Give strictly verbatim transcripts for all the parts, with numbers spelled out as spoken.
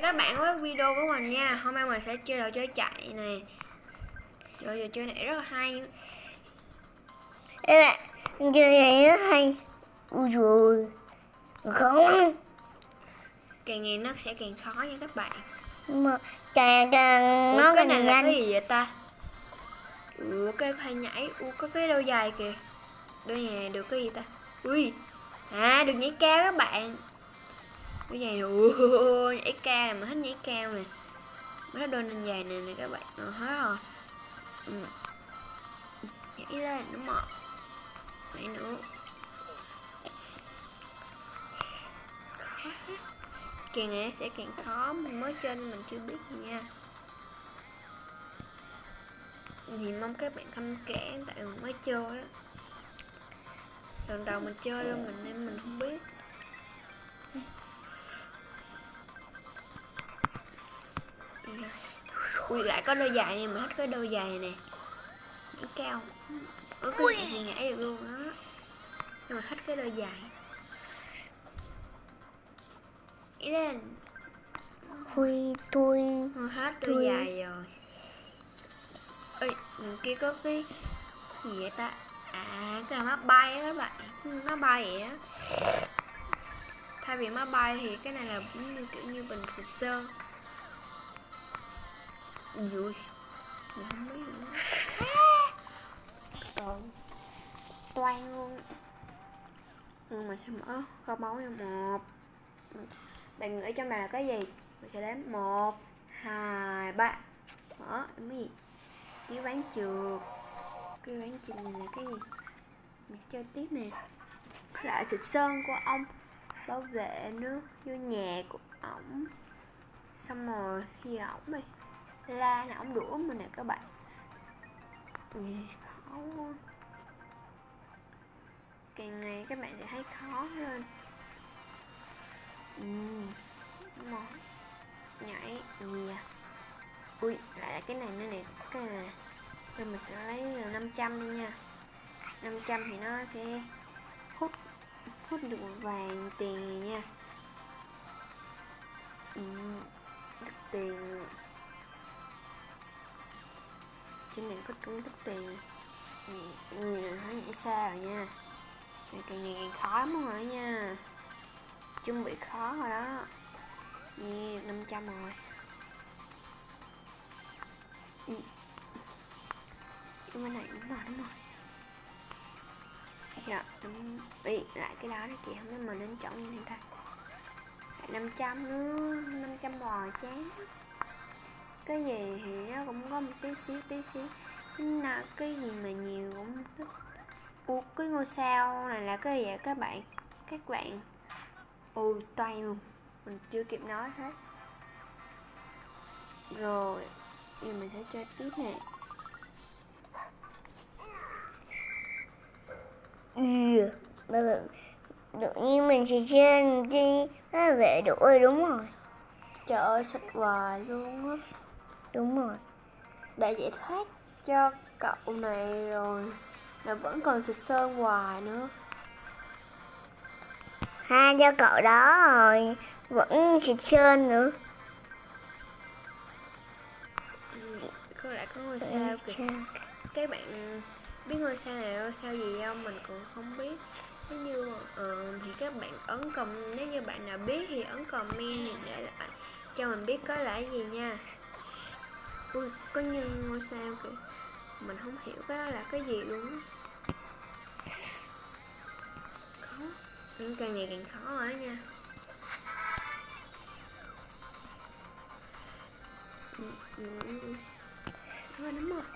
các bạn với video của mình nha. Hôm nay mình sẽ chơi trò chơi chạy nè. Chơi trò chơi này rất là hay. Các bạn, chơi này rất hay. Ui dồi, không. Càng ngày nó sẽ càng khó nha các bạn. Mà càng càng nó cái càng này là nhanh. cái gì vậy ta? Ủa cái hay nhảy. Ủa có cái đôi dài kìa. Đôi này được cái gì ta? Ui. À được nhảy cao các bạn. Đôi giày ủa, nhảy cao này, mình thích nhảy cao nè. Mình thích đôi nền dài này nè các bạn. Ờ, hết rồi. Ừ. Nhảy lên đúng rồi. Nhảy nữa. Khó. Càng ngày sẽ càng khó, mình mới chơi nên mình chưa biết gì nha. Thì mong các bạn thông cảm tại mình mới chơi á. Lần đầu mình chơi luôn mình nên mình không biết. Ui lại có đôi dài nha, mình thích cái đôi dài này nè. Nhảy cao. Ủa cái này thì nhảy được luôn đó. Nhưng mà thích cái đôi dài. Nhảy lên. Ui tôi Thôi hết đôi dài rồi. Ê, người kia có cái gì vậy ta? À, cái là máy bay á các bạn. Máy bay vậy á. Thay vì máy bay thì cái này là như kiểu như bình xịt sơn. Ui, mình không biết nữa. Rồi, toan luôn. Nhưng mà sẽ mở kho báu nha. Một. Bạn nghĩ trong này là cái gì? Mình sẽ đếm một, hai, ba. Mở, cái gì? Cái ván trượt. Cái ván trượt này là cái gì? Mình sẽ chơi tiếp nè. Lại xịt sơn của ông. Bảo vệ nữa. Vô nhà của ổng. Xong rồi, gì ổng đi. La nè, ổng đũa mình nè các bạn. Ui, khó quá. Càng ngày các bạn sẽ thấy khó hơn. Ừ, đúng rồi. Nhảy, ui à. Ui, lại là cái này nữa nè. Cái này nè. Rồi mình sẽ lấy năm trăm đi nha. năm trăm thì nó sẽ hút hút được vàng tiền nha. Ừ, được tiền. Trên này có trúng được tiền. Người này thấy nhảy xa rồi nha. Này càng ngày càng khó lắm rồi nha. Chuẩn bị khó rồi đó. Yeah, năm trăm rồi. Ừ. Cái bên này đúng rồi, đúng rồi. Dạ, đúng. Ý, lại cái đó đó kìa, không biết mình nên chọn như thế ta. Lại năm trăm nữa, năm trăm bò chán. Cái gì thì nó cũng có một tí xíu, tí xíu. Là cái gì mà nhiều cũng thích. Ủa, cái ngôi sao này là cái gì vậy các bạn? Các bạn. Ôi, toan luôn. Mình chưa kịp nói hết. Rồi, giờ mình sẽ chơi tiếp nè. Ừ, tự nhiên mình chỉ trên đi nó vệ đuổi đúng rồi. Trời ơi, xịt hoài luôn á. Đúng rồi. Đã giải thoát cho cậu này rồi mà vẫn còn xịt sơn hoài nữa. Ha cho cậu đó rồi vẫn xịt sơn nữa. Có lại có ngôi sao kìa. Các bạn biết ngôi sao này ngôi sao gì không? Mình cũng không biết. Nếu như uh, thì các bạn ấn comment, nếu như bạn nào biết thì ấn comment thì để lại cho mình biết có là cái gì nha. Ui, có như ngôi sao kìa. Mình không hiểu cái đó là cái gì luôn á. Khó. Nhưng càng ngày càng khó rồi nha. Thôi đúng rồi.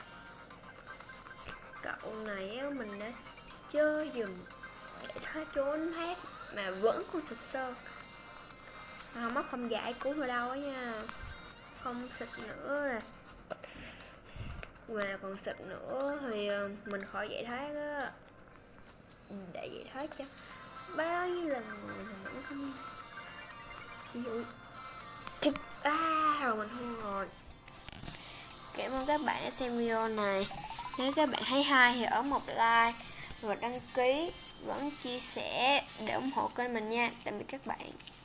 Cậu này á, mình đã chơi dùm để thoát trốn hết mà vẫn còn xịt sơn. Không mất không giải cứu ở đâu á nha. Không xịt nữa là mà còn xịt nữa thì mình khỏi giải thoát á. Để giải thoát cho bao nhiêu lần rồi mình vẫn không. À rồi mình thua rồi. Cảm ơn các bạn đã xem video này. Nếu các bạn thấy hay thì ấn một like và đăng ký, vẫn chia sẻ để ủng hộ kênh mình nha. Tạm biệt các bạn.